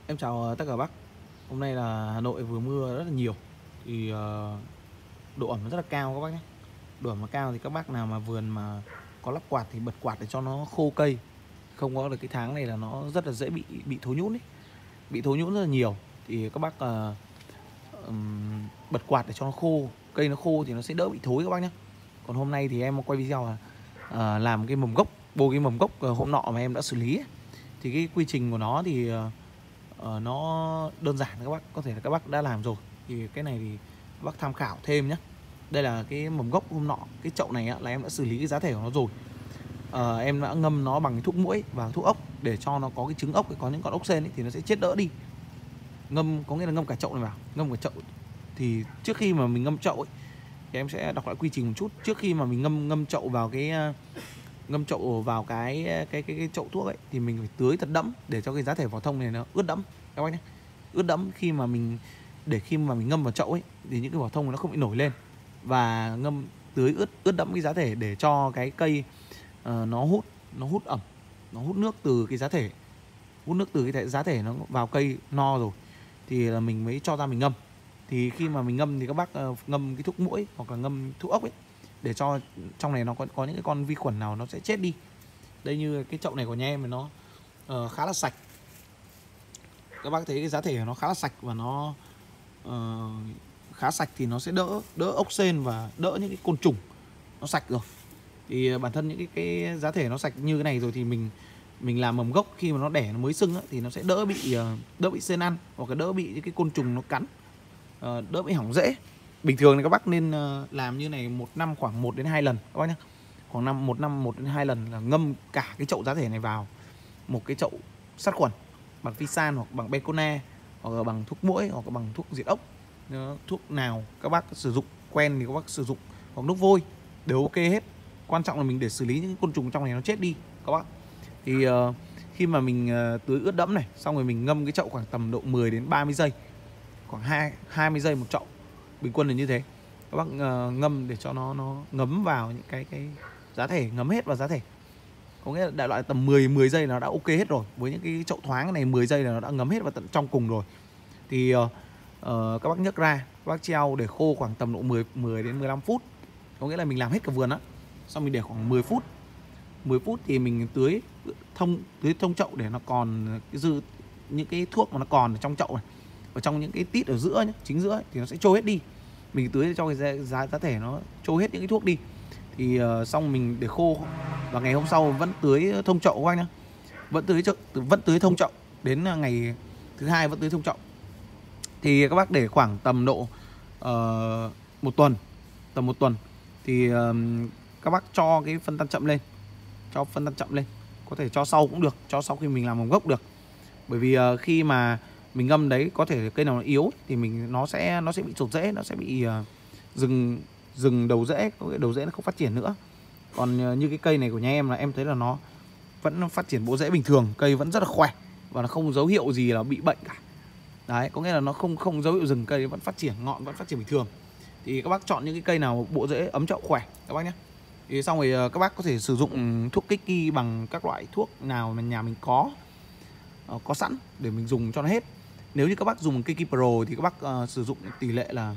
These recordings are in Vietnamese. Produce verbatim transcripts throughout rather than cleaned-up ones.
Em chào tất cả các bác. Hôm nay là Hà Nội vừa mưa rất là nhiều thì uh, độ ẩm nó rất là cao các bác nhé. Độ ẩm nó cao thì các bác nào mà vườn mà có lắp quạt thì bật quạt để cho nó khô cây. Không có được cái tháng này là nó rất là dễ bị bị thối nhũn ấy. Bị thối nhũn rất là nhiều thì các bác uh, um, bật quạt để cho nó khô, cây nó khô thì nó sẽ đỡ bị thối các bác nhé. Còn hôm nay thì em quay video là uh, làm cái mầm gốc, bôi cái mầm gốc uh, hôm nọ mà em đã xử lý ấy. Thì cái quy trình của nó thì uh, uh, nó đơn giản, các bác có thể là các bác đã làm rồi, thì cái này thì các bác tham khảo thêm nhé. Đây là cái mầm gốc hôm nọ, cái chậu này á, là em đã xử lý cái giá thể của nó rồi. uh, Em đã ngâm nó bằng thuốc muỗi và thuốc ốc để cho nó có cái trứng ốc, có những con ốc sên ấy, thì nó sẽ chết đỡ đi. Ngâm có nghĩa là ngâm cả chậu này vào, ngâm cả chậu. Thì trước khi mà mình ngâm chậu ấy, thì em sẽ đọc lại quy trình một chút. Trước khi mà mình ngâm ngâm chậu vào cái ngâm chậu vào cái cái cái, cái chậu thuốc ấy, thì mình phải tưới thật đẫm để cho cái giá thể vỏ thông này nó ướt đẫm các bác nhé. Ướt đẫm khi mà mình để khi mà mình ngâm vào chậu ấy thì những cái vỏ thông nó không bị nổi lên, và ngâm tưới ướt ướt đẫm cái giá thể để cho cái cây uh, nó hút nó hút ẩm, nó hút nước từ cái giá thể, hút nước từ cái giá thể nó vào cây no rồi thì là mình mới cho ra mình ngâm. Thì khi mà mình ngâm thì các bác uh, ngâm cái thuốc muỗi hoặc là ngâm thuốc ốc ấy để cho trong này nó có, có những cái con vi khuẩn nào nó sẽ chết đi. Đây như cái chậu này của nhà em thì nó uh, khá là sạch. Các bác thấy cái giá thể của nó khá là sạch và nó uh, khá sạch thì nó sẽ đỡ đỡ ốc sên và đỡ những cái côn trùng. Nó sạch rồi thì bản thân những cái, cái giá thể nó sạch như cái này rồi thì mình mình làm mầm gốc khi mà nó đẻ nó mới sưng ấy, thì nó sẽ đỡ bị uh, đỡ bị sên ăn hoặc là đỡ bị những cái côn trùng nó cắn, uh, đỡ bị hỏng rễ. Bình thường thì các bác nên uh, làm như này một năm khoảng một đến hai lần các bác nhé. Khoảng năm một năm một đến hai lần là ngâm cả cái chậu giá thể này vào một cái chậu sát khuẩn bằng Visan hoặc bằng Becona hoặc là bằng thuốc muỗi hoặc là bằng thuốc diệt ốc. Thuốc nào các bác sử dụng quen thì các bác sử dụng, hoặc nước vôi đều ok hết. Quan trọng là mình để xử lý những côn trùng trong này nó chết đi các bác. Thì uh, khi mà mình uh, tưới ướt đẫm này xong rồi mình ngâm cái chậu khoảng tầm độ mười đến ba mươi giây, khoảng hai mươi giây một chậu, bình quân là như thế. Các bác uh, ngâm để cho nó nó ngấm vào những cái cái giá thể, ngấm hết vào giá thể. Có nghĩa là đại loại tầm mười mười giây nó đã ok hết rồi. Với những cái chậu thoáng này mười giây là nó đã ngấm hết vào tận trong cùng rồi. Thì uh, uh, các bác nhấc ra, các bác treo để khô khoảng tầm độ mười mười đến mười lăm phút. Có nghĩa là mình làm hết cả vườn á. Xong mình để khoảng mười phút. mười phút thì mình tưới thông tưới thông chậu để nó còn cái dư những cái thuốc mà nó còn ở trong chậu này, ở trong những cái tít ở giữa nhé, chính giữa ấy, thì nó sẽ trôi hết đi. Mình tưới cho cái giá giá thể nó trôi hết những cái thuốc đi. Thì uh, xong mình để khô và ngày hôm sau vẫn tưới thông chậu các anh nhá. Vẫn tưới vẫn tưới thông chậu đến ngày thứ hai vẫn tưới thông chậu. Thì các bác để khoảng tầm độ uh, một tuần, tầm một tuần thì uh, các bác cho cái phân tán chậm lên, cho phân tán chậm lên, có thể cho sau cũng được, cho sau khi mình làm mầm gốc được. Bởi vì uh, khi mà mình ngâm đấy có thể cây nào nó yếu thì mình nó sẽ nó sẽ bị trột rễ, nó sẽ bị uh, dừng dừng đầu rễ, đầu rễ nó không phát triển nữa. Còn uh, như cái cây này của nhà em là em thấy là nó vẫn phát triển bộ rễ bình thường, cây vẫn rất là khỏe và nó không dấu hiệu gì là bị bệnh cả. Đấy, có nghĩa là nó không không dấu hiệu dừng, cây vẫn phát triển, ngọn vẫn phát triển bình thường. Thì các bác chọn những cái cây nào bộ rễ ấm chậu khỏe các bác nhé. Thì xong rồi các bác có thể sử dụng thuốc kích kỳ bằng các loại thuốc nào mà nhà mình có có sẵn để mình dùng cho nó hết. Nếu như các bác dùng Kiki Pro thì các bác uh, sử dụng tỷ lệ là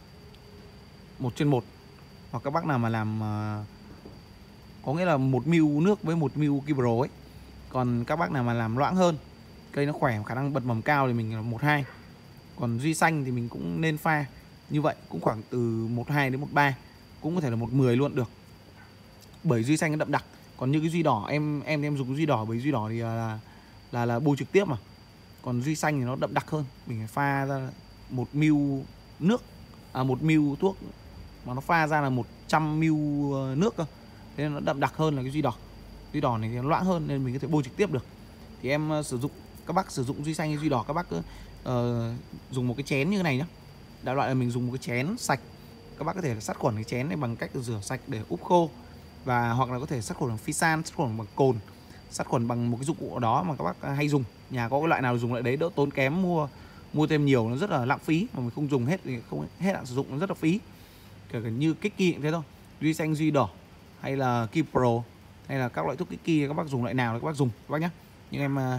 một trên một. Hoặc các bác nào mà làm uh, có nghĩa là một ml nước với một ml Kiki Pro ấy. Còn các bác nào mà làm loãng hơn, cây nó khỏe, khả năng bật mầm cao thì mình là một hai. Còn Duy Xanh thì mình cũng nên pha như vậy, cũng khoảng từ một hai đến một ba, cũng có thể là một mười luôn được. Bởi Duy Xanh nó đậm đặc. Còn như cái Duy Đỏ em em em dùng cái Duy Đỏ, bởi Duy Đỏ thì là là là bôi trực tiếp mà. Còn Duy Xanh thì nó đậm đặc hơn, mình phải pha ra một ml nước, à một ml thuốc mà nó pha ra là một trăm ml nước cơ. Thế nên nó đậm đặc hơn là cái Duy Đỏ. Duy Đỏ này thì nó loãng hơn nên mình có thể bôi trực tiếp được. Thì em uh, sử dụng, các bác sử dụng Duy Xanh hay Duy Đỏ, các bác cứ uh, dùng một cái chén như thế này nhá. Đại loại là mình dùng một cái chén sạch, các bác có thể sát khuẩn cái chén này bằng cách rửa sạch để úp khô, và hoặc là có thể sát khuẩn bằng Visan, sát khuẩn bằng cồn, sát khuẩn bằng một cái dụng cụ đó mà các bác hay dùng. Nhà có cái loại nào dùng lại đấy, đỡ tốn kém mua mua thêm nhiều, nó rất là lãng phí, mà mình không dùng hết thì không hết hạn sử dụng, nó rất là phí. Kể cả như Kiki cũng thế thôi, Duy Xanh, Duy Đỏ hay là Kiki Pro hay là các loại thuốc Kiki, các bác dùng loại nào thì các bác dùng các bác nhé. Nhưng em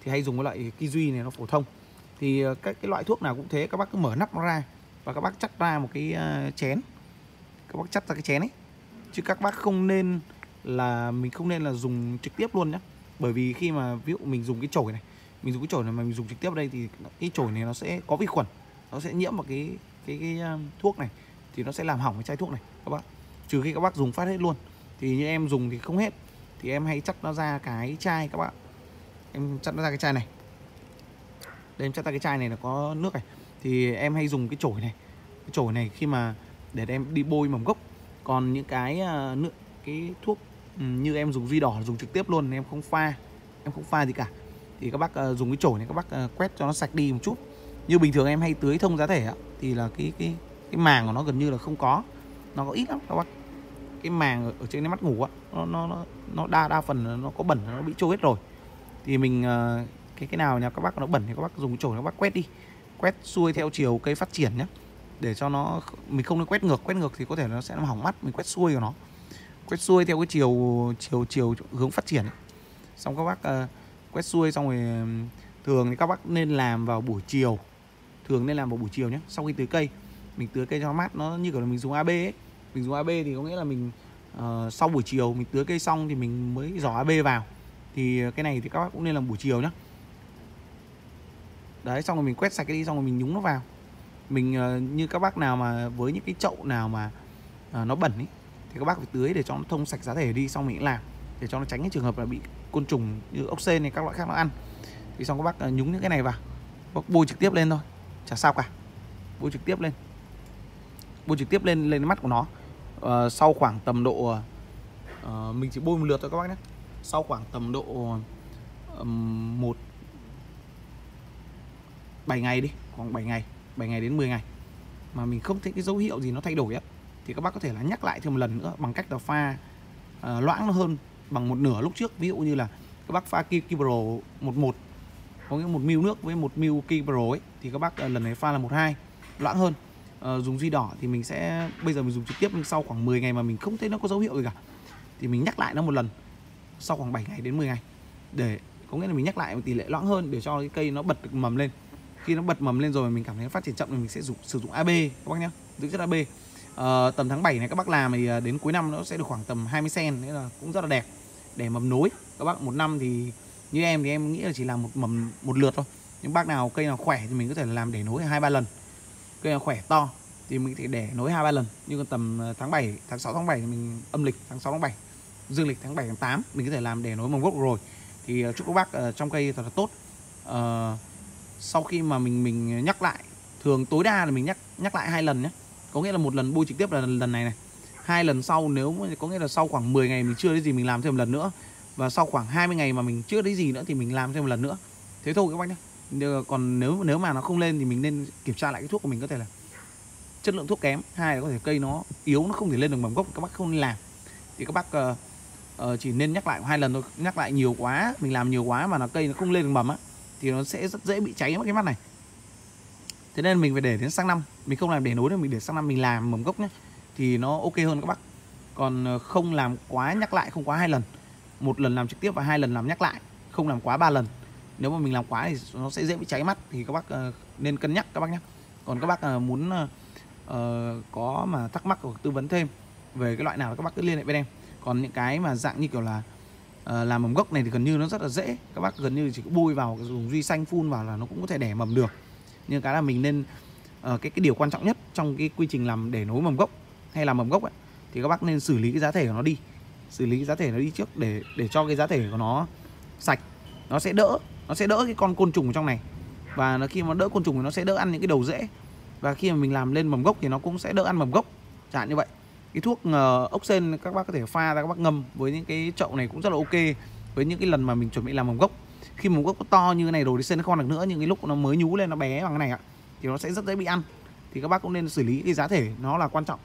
thì hay dùng cái loại Kiwi này, nó phổ thông. Thì các cái loại thuốc nào cũng thế, các bác cứ mở nắp nó ra và các bác chắt ra một cái chén, các bác chắt ra cái chén ấy, chứ các bác không nên là mình không nên là dùng trực tiếp luôn nhé. Bởi vì khi mà ví dụ mình dùng cái chổi này, mình dùng cái chổi này mà mình dùng trực tiếp ở đây thì cái chổi này nó sẽ có vi khuẩn, nó sẽ nhiễm vào cái cái cái, cái thuốc này, thì nó sẽ làm hỏng cái chai thuốc này các bác. Trừ khi các bác dùng phát hết luôn, thì như em dùng thì không hết, thì em hay chắt nó ra cái chai các bạn. Em chắt nó ra cái chai này. Đây, em chắt ra cái chai này là có nước này. Thì em hay dùng cái chổi này. Cái chổi này khi mà để em đi bôi mầm gốc. Còn những cái uh, nước cái thuốc um, như em dùng Duy Đỏ dùng trực tiếp luôn, em không pha, em không pha gì cả. Thì các bác uh, dùng cái chổi này các bác uh, quét cho nó sạch đi một chút. Như bình thường em hay tưới thông giá thể á, thì là cái cái cái màng của nó gần như là không có, nó có ít lắm các bác. Cái màng ở, ở trên cái mắt ngủ á, nó nó nó đa đa phần nó có bẩn, nó bị trôi hết rồi. Thì mình uh, cái cái nào nhà các bác nó bẩn thì các bác dùng chổi các bác quét đi, quét xuôi theo chiều cây phát triển nhé, để cho nó, mình không nên quét ngược, quét ngược thì có thể nó sẽ làm hỏng mắt. Mình quét xuôi của nó, quét xuôi theo cái chiều chiều chiều hướng phát triển ấy. Xong các bác uh, quét xuôi xong rồi, thường thì các bác nên làm vào buổi chiều, thường nên làm vào buổi chiều nhé. Sau khi tưới cây, mình tưới cây cho mát, nó như kiểu là mình dùng a bê ấy. Mình dùng a bê thì có nghĩa là mình uh, sau buổi chiều mình tưới cây xong thì mình mới giỏ a bê vào. Thì cái này thì các bác cũng nên làm buổi chiều nhé. Đấy, xong rồi mình quét sạch cái đi, xong rồi mình nhúng nó vào. Mình uh, như các bác nào mà với những cái chậu nào mà uh, nó bẩn ấy, thì các bác phải tưới để cho nó thông sạch giá thể đi, xong mình làm để cho nó tránh cái trường hợp là bị côn trùng như ốc sên này các loại khác nó ăn. Thì xong các bác uh, nhúng những cái này vào, bác bôi trực tiếp lên thôi, chả sao cả. Bôi trực tiếp lên, bôi trực tiếp lên lên mắt của nó. uh, Sau khoảng tầm độ uh, mình chỉ bôi một lượt thôi các bác nhé. Sau khoảng tầm độ um, một bảy ngày đi, khoảng bảy ngày, bảy ngày đến mười ngày mà mình không thấy cái dấu hiệu gì nó thay đổi á, thì các bác có thể là nhắc lại thêm một lần nữa bằng cách là pha uh, loãng nó hơn bằng một nửa lúc trước. Ví dụ như là các bác pha Kipro một một, có nghĩa một ml nước với một ml Kipro ấy, thì các bác uh, lần này pha là một hai, loãng hơn. Uh, dùng Duy Đỏ thì mình sẽ, bây giờ mình dùng trực tiếp, nhưng sau khoảng mười ngày mà mình không thấy nó có dấu hiệu gì cả, thì mình nhắc lại nó một lần sau khoảng bảy ngày đến mười ngày, để có nghĩa là mình nhắc lại một tỷ lệ loãng hơn để cho cái cây nó bật được mầm lên. Khi nó bật mầm lên rồi mình cảm thấy nó phát triển chậm thì mình sẽ dùng, sử dụng a bê các bác nhé, dưỡng chất a bê. À, tầm tháng bảy này các bác làm thì đến cuối năm nó sẽ được khoảng tầm hai mươi xen, nên là cũng rất là đẹp để mầm nối. Các bác một năm thì như em thì em nghĩ là chỉ làm một mầm một lượt thôi. Nhưng bác nào cây nào khỏe thì mình có thể làm để nối hai ba lần. Cây nào khỏe to thì mình có thể để nối hai ba lần. Nhưng còn tầm tháng bảy, tháng sáu, tháng bảy thì mình âm lịch tháng sáu, tháng bảy, dương lịch tháng bảy, tháng tám mình có thể làm để nối mầm gốc rồi. Thì chúc các bác uh, trong cây thật là tốt. Uh, sau khi mà mình mình nhắc lại, thường tối đa là mình nhắc nhắc lại hai lần nhé. Có nghĩa là một lần bôi trực tiếp là lần, lần này này. Hai lần sau, nếu có nghĩa là sau khoảng mười ngày mình chưa thấy gì mình làm thêm một lần nữa. Và sau khoảng hai mươi ngày mà mình chưa thấy gì nữa thì mình làm thêm một lần nữa. Thế thôi các bác nhé. Còn nếu nếu mà nó không lên thì mình nên kiểm tra lại cái thuốc của mình, có thể là chất lượng thuốc kém, hai là có thể cây nó yếu, nó không thể lên được mầm gốc, các bác không nên làm. Thì các bác uh, uh, chỉ nên nhắc lại hai lần thôi. Nhắc lại nhiều quá, mình làm nhiều quá mà nó cây nó không lên được mầm á, thì nó sẽ rất dễ bị cháy mất cái mắt này. Thế nên mình phải để đến sang năm, mình không làm để nối đâu, mình để sang năm mình làm mầm gốc nhé, thì nó ok hơn các bác. Còn không làm quá nhắc lại, không quá hai lần. Một lần làm trực tiếp và hai lần làm nhắc lại, không làm quá ba lần. Nếu mà mình làm quá thì nó sẽ dễ bị cháy mắt, thì các bác uh, nên cân nhắc các bác nhé. Còn các bác uh, muốn uh, uh, có mà thắc mắc hoặc tư vấn thêm về cái loại nào các bác cứ liên hệ với em. Còn những cái mà dạng như kiểu là uh, làm mầm gốc này thì gần như nó rất là dễ. Các bác gần như chỉ có bôi vào, dùng Duy Xanh phun vào là nó cũng có thể đẻ mầm được. Nhưng cái là mình nên uh, cái cái điều quan trọng nhất trong cái quy trình làm để nối mầm gốc hay làm mầm gốc ấy, thì các bác nên xử lý cái giá thể của nó đi, xử lý cái giá thể nó đi trước, để để cho cái giá thể của nó sạch, nó sẽ đỡ nó sẽ đỡ cái con côn trùng ở trong này. Và nó, khi mà đỡ côn trùng thì nó sẽ đỡ ăn những cái đầu rễ, và khi mà mình làm lên mầm gốc thì nó cũng sẽ đỡ ăn mầm gốc, chẳng hạn như vậy. Cái thuốc uh, ốc sên các bác có thể pha ra, các bác ngâm với những cái chậu này cũng rất là ok. Với những cái lần mà mình chuẩn bị làm mầm gốc, khi mầm gốc nó to như thế này rồi thì sên nó không được nữa, nhưng cái lúc nó mới nhú lên nó bé bằng cái này ạ, thì nó sẽ rất dễ bị ăn. Thì các bác cũng nên xử lý cái giá thể, nó là quan trọng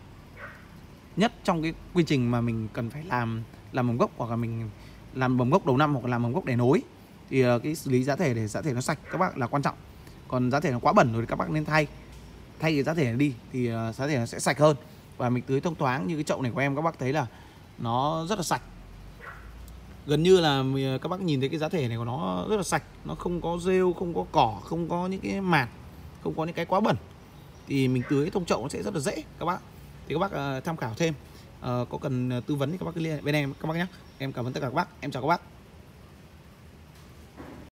nhất trong cái quy trình mà mình cần phải làm làm mầm gốc, hoặc là mình làm mầm gốc đầu năm, hoặc là làm mầm gốc để nối. Thì uh, cái xử lý giá thể để giá thể nó sạch các bác là quan trọng. Còn giá thể nó quá bẩn rồi thì các bác nên thay thay cái giá thể này đi, thì uh, giá thể nó sẽ sạch hơn. Và mình tưới thông thoáng như cái chậu này của em, các bác thấy là nó rất là sạch. Gần như là các bác nhìn thấy cái giá thể này của nó rất là sạch, nó không có rêu, không có cỏ, không có những cái mạt, không có những cái quá bẩn, thì mình tưới thông chậu nó sẽ rất là dễ các bác. Thì các bác uh, tham khảo thêm, uh, có cần tư vấn thì các bác cứ liên hệ bên em các bác nhé. Em cảm ơn tất cả các bác, em chào các bác.